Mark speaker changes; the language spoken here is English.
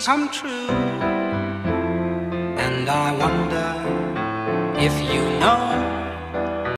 Speaker 1: come true. And I wonder if you know